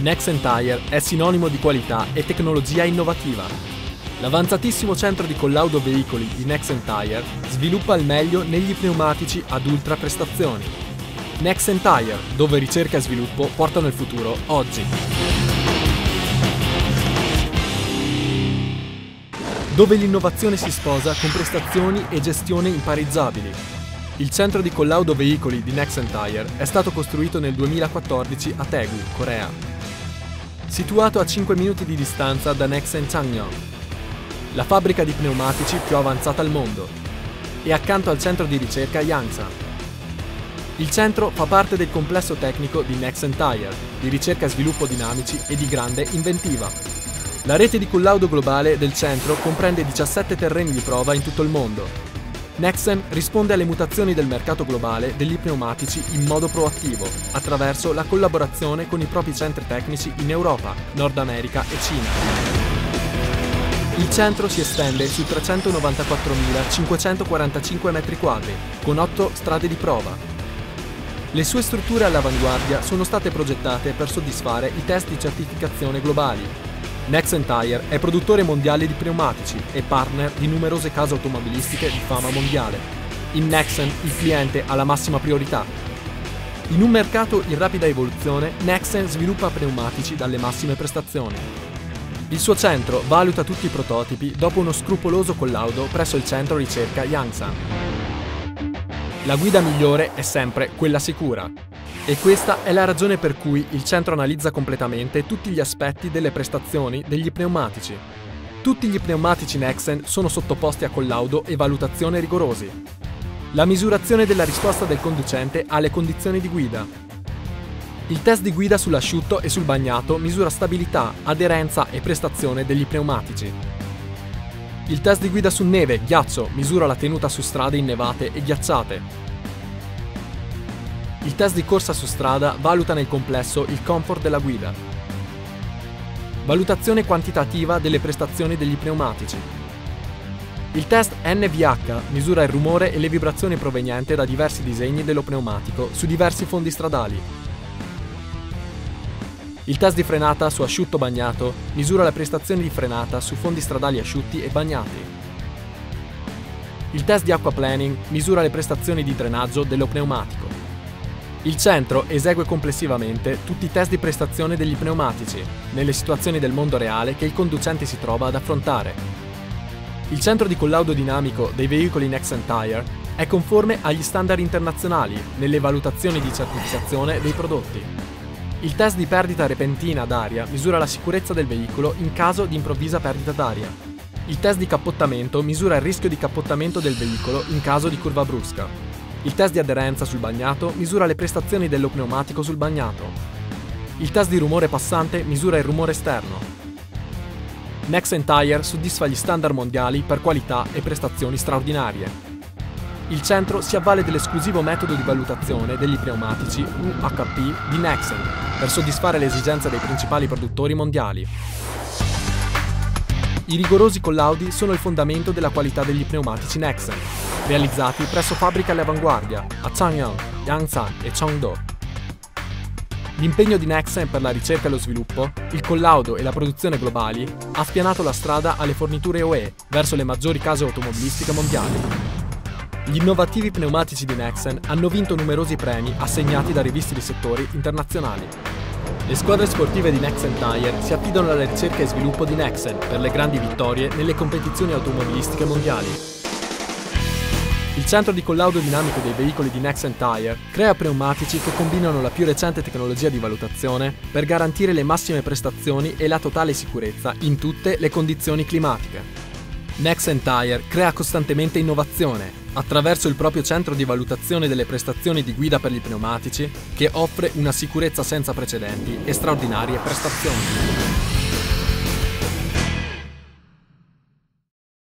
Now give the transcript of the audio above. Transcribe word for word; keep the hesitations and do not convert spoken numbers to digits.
Nexen Tire è sinonimo di qualità e tecnologia innovativa. L'avanzatissimo centro di collaudo veicoli di Nexen Tire sviluppa il meglio negli pneumatici ad ultra prestazioni. Nexen Tire, dove ricerca e sviluppo portano il futuro oggi. Dove l'innovazione si sposa con prestazioni e gestione impareggiabili. Il centro di collaudo veicoli di Nexen Tire è stato costruito nel duemilaquattordici a Daegu, Corea. Situato a cinque minuti di distanza da Nexen Changyeong, la fabbrica di pneumatici più avanzata al mondo, e accanto al centro di ricerca Yangsan. Il centro fa parte del complesso tecnico di Nexen Tire, di ricerca e sviluppo dinamici e di grande inventiva. La rete di collaudo globale del centro comprende diciassette terreni di prova in tutto il mondo. Nexen risponde alle mutazioni del mercato globale degli pneumatici in modo proattivo, attraverso la collaborazione con i propri centri tecnici in Europa, Nord America e Cina. Il centro si estende su trecentonovantaquattromilacinquecentoquarantacinque metri quadri, con otto strade di prova. Le sue strutture all'avanguardia sono state progettate per soddisfare i test di certificazione globali. Nexen Tire è produttore mondiale di pneumatici e partner di numerose case automobilistiche di fama mondiale. In Nexen il cliente ha la massima priorità. In un mercato in rapida evoluzione, Nexen sviluppa pneumatici dalle massime prestazioni. Il suo centro valuta tutti i prototipi dopo uno scrupoloso collaudo presso il centro ricerca Yangsan. La guida migliore è sempre quella sicura. E questa è la ragione per cui il centro analizza completamente tutti gli aspetti delle prestazioni degli pneumatici. Tutti gli pneumatici Nexen sono sottoposti a collaudo e valutazione rigorosi. La misurazione della risposta del conducente alle condizioni di guida. Il test di guida sull'asciutto e sul bagnato misura stabilità, aderenza e prestazione degli pneumatici. Il test di guida su neve, ghiaccio, misura la tenuta su strade innevate e ghiacciate. Il test di corsa su strada valuta nel complesso il comfort della guida. Valutazione quantitativa delle prestazioni degli pneumatici. Il test N V H misura il rumore e le vibrazioni provenienti da diversi disegni dello pneumatico su diversi fondi stradali. Il test di frenata su asciutto bagnato misura le prestazioni di frenata su fondi stradali asciutti e bagnati. Il test di aquaplaning misura le prestazioni di drenaggio dello pneumatico. Il centro esegue complessivamente tutti i test di prestazione degli pneumatici, nelle situazioni del mondo reale che il conducente si trova ad affrontare. Il centro di collaudo dinamico dei veicoli Nexen Tire è conforme agli standard internazionali nelle valutazioni di certificazione dei prodotti. Il test di perdita repentina d'aria misura la sicurezza del veicolo in caso di improvvisa perdita d'aria. Il test di cappottamento misura il rischio di cappottamento del veicolo in caso di curva brusca. Il test di aderenza sul bagnato misura le prestazioni dello pneumatico sul bagnato. Il test di rumore passante misura il rumore esterno. Nexen Tire soddisfa gli standard mondiali per qualità e prestazioni straordinarie. Il centro si avvale dell'esclusivo metodo di valutazione degli pneumatici U H P di Nexen per soddisfare le esigenze dei principali produttori mondiali. I rigorosi collaudi sono il fondamento della qualità degli pneumatici Nexen, realizzati presso fabbriche all'avanguardia a Changyeong, Yangsan e Cheongdo. L'impegno di Nexen per la ricerca e lo sviluppo, il collaudo e la produzione globali ha spianato la strada alle forniture U E verso le maggiori case automobilistiche mondiali. Gli innovativi pneumatici di Nexen hanno vinto numerosi premi assegnati da riviste di settori internazionali. Le squadre sportive di Nexen Tire si affidano alla ricerca e sviluppo di Nexen per le grandi vittorie nelle competizioni automobilistiche mondiali. Il centro di collaudo dinamico dei veicoli di Nexen Tire crea pneumatici che combinano la più recente tecnologia di valutazione per garantire le massime prestazioni e la totale sicurezza in tutte le condizioni climatiche. Nexen Tire crea costantemente innovazione attraverso il proprio centro di valutazione delle prestazioni di guida per gli pneumatici che offre una sicurezza senza precedenti e straordinarie prestazioni.